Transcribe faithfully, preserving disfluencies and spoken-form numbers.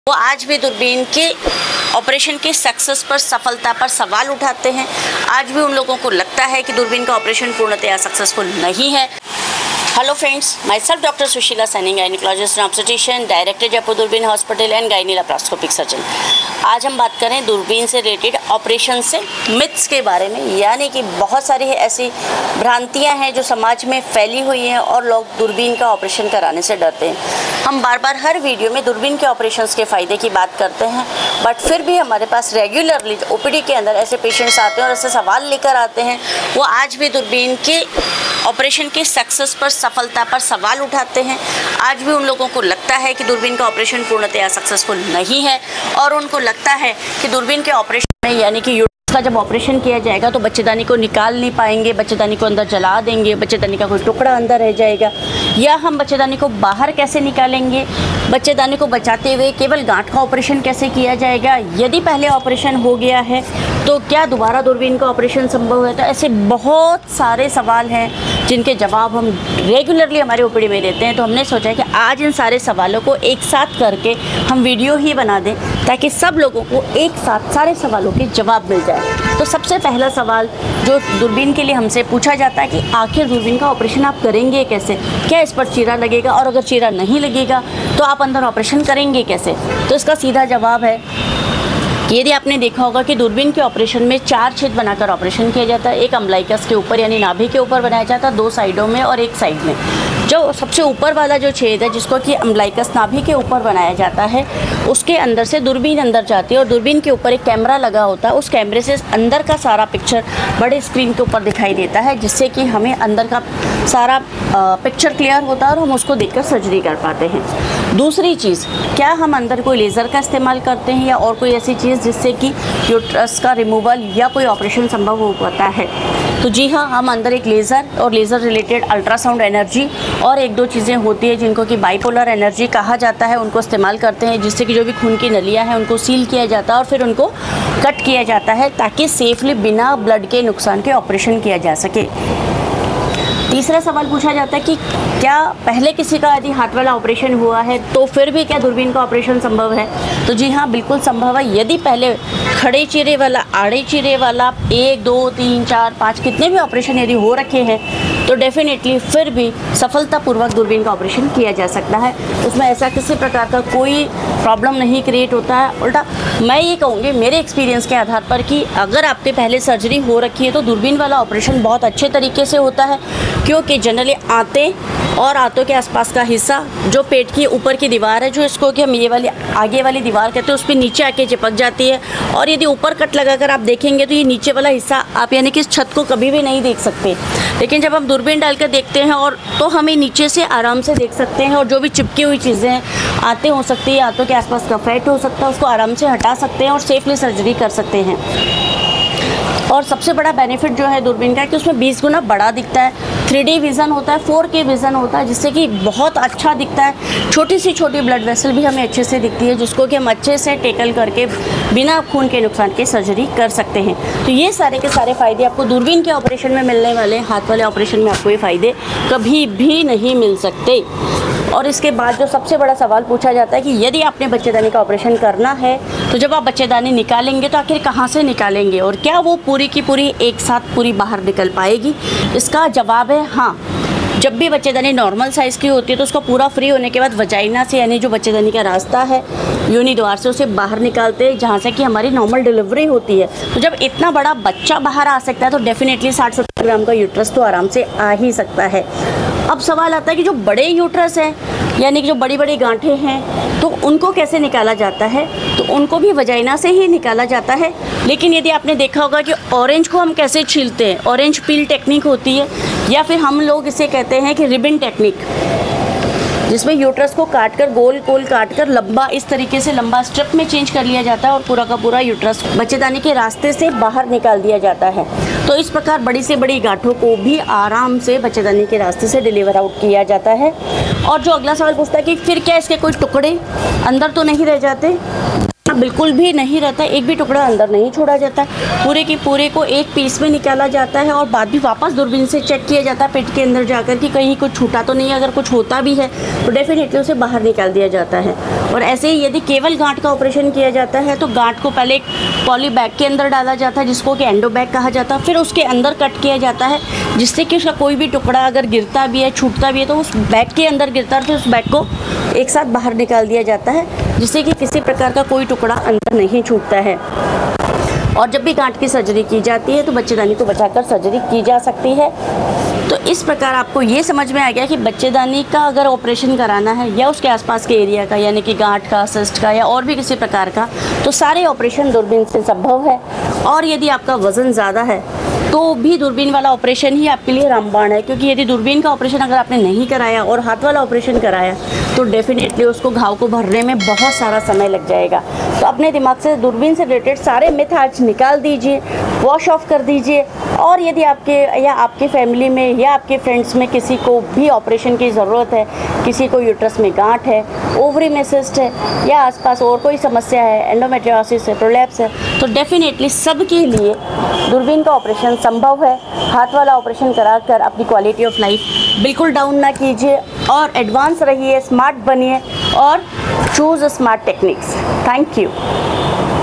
वो आज भी दूरबीन के ऑपरेशन के सक्सेस पर, सफलता पर सवाल उठाते हैं। आज भी उन लोगों को लगता है कि दूरबीन का ऑपरेशन पूर्णतया सक्सेसफुल नहीं है। Hello friends, my self doctor Sushila Saini, gynaecologist and obstetrician, director Jaipur Doorbeen hospital and gynae laparoscopic surgeon. आज हम बात करें दूरबीन से रिलेटेड ऑपरेशन से मिथ्स के बारे में, यानी कि बहुत सारी ऐसी भ्रांतियां हैं जो समाज में फैली हुई हैं और लोग दूरबीन का ऑपरेशन कराने से डरते हैं। हम बार बार हर वीडियो में दूरबीन के ऑपरेशन के फ़ायदे की बात करते हैं, बट फिर भी हमारे पास रेगुलरली ओपीडी के अंदर ऐसे पेशेंट्स आते हैं और ऐसे सवाल लेकर आते हैं। वो आज भी दूरबीन के ऑपरेशन के सक्सेस पर, सफलता पर सवाल उठाते हैं। आज भी उन लोगों को लगता है कि दूरबीन का ऑपरेशन पूर्णतया सक्सेसफुल नहीं है और उनको लगता है कि दूरबीन के ऑपरेशन में, यानी कि यूट्रस का जब ऑपरेशन किया जाएगा तो बच्चेदानी को निकाल नहीं पाएंगे, बच्चेदानी को अंदर जला देंगे, बच्चेदानी का कोई टुकड़ा अंदर रह जाएगा, या हम बच्चेदानी को बाहर कैसे निकालेंगे, बच्चेदानी को बचाते हुए केवल गांठ का ऑपरेशन कैसे किया जाएगा, यदि पहले ऑपरेशन हो गया है तो क्या दोबारा दूरबीन का ऑपरेशन संभव है। तो ऐसे बहुत सारे सवाल हैं जिनके जवाब हम रेगुलरली हमारे ओपीडी में देते हैं। तो हमने सोचा कि आज इन सारे सवालों को एक साथ करके हम वीडियो ही बना दें ताकि सब लोगों को एक साथ सारे सवालों के जवाब मिल जाए। तो सबसे पहला सवाल जो दूरबीन के लिए हमसे पूछा जाता है कि आखिर दूरबीन का ऑपरेशन आप करेंगे कैसे, क्या इस पर चीरा लगेगा, और अगर चीरा नहीं लगेगा तो आप अंदर ऑपरेशन करेंगे कैसे। तो इसका सीधा जवाब है, यदि आपने देखा होगा कि दूरबीन के ऑपरेशन में चार छेद बनाकर ऑपरेशन किया जाता है। एक अम्बलाइकस के ऊपर यानी नाभि के ऊपर बनाया जाता है, दो साइडों में और एक साइड में। जो सबसे ऊपर वाला जो छेद है जिसको कि अम्बलाइकस नाभि के ऊपर बनाया जाता है, उसके अंदर से दूरबीन अंदर जाती है और दूरबीन के ऊपर एक कैमरा लगा होता है। उस कैमरे से अंदर का सारा पिक्चर बड़े स्क्रीन के ऊपर दिखाई देता है, जिससे कि हमें अंदर का सारा पिक्चर क्लियर होता है और हम उसको देखकर सर्जरी कर पाते हैं। दूसरी चीज़, क्या हम अंदर कोई लेज़र का इस्तेमाल करते हैं या और कोई ऐसी चीज़ जिससे कि यूट्रस का रिमूवल या कोई ऑपरेशन संभव हो पाता है। तो जी हाँ, हम अंदर एक लेज़र और लेज़र रिलेटेड अल्ट्रासाउंड एनर्जी और एक दो चीज़ें होती है जिनको कि बाइपोलर एनर्जी कहा जाता है, उनको इस्तेमाल करते हैं, जिससे कि जो भी खून की नलियाँ हैं उनको सील किया जाता है और फिर उनको कट किया जाता है ताकि सेफली बिना ब्लड के नुकसान के ऑपरेशन किया जा सके। तीसरा सवाल पूछा जाता है कि क्या पहले किसी का यदि हार्ट वाला ऑपरेशन हुआ है तो फिर भी क्या दूरबीन का ऑपरेशन संभव है। तो जी हाँ, बिल्कुल संभव है। यदि पहले खड़े चीरे वाला, आड़े चीरे वाला एक दो तीन चार पाँच कितने भी ऑपरेशन यदि हो रखे हैं तो डेफिनेटली फिर भी सफलतापूर्वक दूरबीन का ऑपरेशन किया जा सकता है। उसमें ऐसा किसी प्रकार का कोई प्रॉब्लम नहीं क्रिएट होता है। उल्टा मैं ये कहूँगी मेरे एक्सपीरियंस के आधार पर कि अगर आपके पहले सर्जरी हो रखी है तो दूरबीन वाला ऑपरेशन बहुत अच्छे तरीके से होता है, क्योंकि जनरली आंतें और आंतों के आसपास का हिस्सा जो पेट की ऊपर की दीवार है, जो इसको कि हम ये वाली आगे वाली दीवार कहते हैं, उस पर नीचे आके चिपक जाती है। और यदि ऊपर कट लगाकर आप देखेंगे तो ये नीचे वाला हिस्सा आप यानी कि इस छत को कभी भी नहीं देख सकते, लेकिन जब हम दूरबीन डालकर देखते हैं और तो हमें नीचे से आराम से देख सकते हैं। और जो भी चिपकी हुई चीज़ें हैं, आंतें हो सकती है, आंतों के आसपास का फैट हो सकता है, उसको आराम से हटा सकते हैं और सेफली सर्जरी कर सकते हैं। और सबसे बड़ा बेनिफिट जो है दूरबीन का कि उसमें बीस गुना बड़ा दिखता है, थ्री डी विज़न होता है, फोर के विज़न होता है, जिससे कि बहुत अच्छा दिखता है। छोटी सी छोटी ब्लड वेसल भी हमें अच्छे से दिखती है, जिसको कि हम अच्छे से टेकल करके बिना खून के नुकसान के सर्जरी कर सकते हैं। तो ये सारे के सारे फ़ायदे आपको दूरबीन के ऑपरेशन में मिलने वाले, हाथ वाले ऑपरेशन में आपको ये फ़ायदे कभी भी नहीं मिल सकते। और इसके बाद जो सबसे बड़ा सवाल पूछा जाता है कि यदि आपने बच्चेदानी का ऑपरेशन करना है तो जब आप बच्चेदानी निकालेंगे तो आखिर कहाँ से निकालेंगे और क्या वो पूरी की पूरी एक साथ पूरी बाहर निकल पाएगी। इसका जवाब है हाँ। जब भी बच्चेदानी नॉर्मल साइज़ की होती है तो उसका पूरा फ्री होने के बाद वजाइना से, यानी जो बच्चेदानी का रास्ता है योनि द्वार से, उसे बाहर निकालते हैं जहाँ से कि हमारी नॉर्मल डिलीवरी होती है। तो जब इतना बड़ा बच्चा बाहर आ सकता है तो डेफिनेटली साठ सत्तर ग्राम का यूट्रस तो आराम से आ ही सकता है। अब सवाल आता है कि जो बड़े यूट्रस हैं, यानी कि जो बड़ी बड़ी गांठें हैं, तो उनको कैसे निकाला जाता है। तो उनको भी वजाइना से ही निकाला जाता है। लेकिन यदि आपने देखा होगा कि ऑरेंज को हम कैसे छीलते हैं, ऑरेंज पील टेक्निक होती है, या फिर हम लोग इसे कहते हैं कि रिबन टेक्निक, जिसमें यूट्रस को काट कर गोल गोल काट कर लंबा इस तरीके से लंबा स्ट्रिप में चेंज कर लिया जाता है और पूरा का पूरा यूट्रस बच्चेदानी के रास्ते से बाहर निकाल दिया जाता है। तो इस प्रकार बड़ी से बड़ी गांठों को भी आराम से बच्चेदानी के रास्ते से डिलीवर आउट किया जाता है। और जो अगला सवाल पूछता है कि फिर क्या इसके कोई टुकड़े अंदर तो नहीं रह जाते। बिल्कुल भी नहीं रहता, एक भी टुकड़ा अंदर नहीं छोड़ा जाता, पूरे के पूरे को एक पीस में निकाला जाता है और बाद भी वापस दूरबीन से चेक किया जाता है पेट के अंदर जाकर कि कहीं कुछ छूटा तो नहीं है। अगर कुछ होता भी है तो डेफिनेटली उसे बाहर निकाल दिया जाता है। और ऐसे ही यदि केवल गांठ का ऑपरेशन किया जाता है तो गांठ को पहले एक पॉली बैग के अंदर डाला जाता है जिसको कि एंडो बैग कहा जाता है, फिर उसके अंदर कट किया जाता है जिससे कि उसका कोई भी टुकड़ा अगर गिरता भी है, छूटता भी है तो उस बैग के अंदर गिरता है, फिर उस बैग को एक साथ बाहर निकाल दिया जाता है जिससे कि किसी प्रकार का कोई टुकड़ा अंदर नहीं छूटता है। और जब भी गांठ की सर्जरी की जाती है तो बच्चेदानी को बचाकर सर्जरी की जा सकती है। तो इस प्रकार आपको ये समझ में आ गया कि बच्चेदानी का अगर ऑपरेशन कराना है या उसके आसपास के एरिया का, यानी कि गांठ का, सिस्ट का या और भी किसी प्रकार का, तो सारे ऑपरेशन दूरबीन से संभव है। और यदि आपका वज़न ज़्यादा है तो भी दूरबीन वाला ऑपरेशन ही आपके लिए रामबाण है, क्योंकि यदि दूरबीन का ऑपरेशन अगर आपने नहीं कराया और हाथ वाला ऑपरेशन कराया तो डेफिनेटली उसको घाव को भरने में बहुत सारा समय लग जाएगा। तो अपने दिमाग से दूरबीन से रिलेटेड सारे मिथ आज निकाल दीजिए, वॉश ऑफ कर दीजिए। और यदि आपके या आपके फैमिली में या आपके फ्रेंड्स में किसी को भी ऑपरेशन की ज़रूरत है, किसी को यूट्रस में गांठ है, ओवरी में सिस्ट है या आसपास और कोई समस्या है, एंडोमेट्रियोसिस है, प्रोलैप्स है, तो डेफिनेटली सबके लिए दूरबीन का ऑपरेशन संभव है। हाथ वाला ऑपरेशन कराकर अपनी क्वालिटी ऑफ लाइफ बिल्कुल डाउन ना कीजिए और एडवांस रहिए, स्मार्ट बनिए और choose smart techniques. Thank you.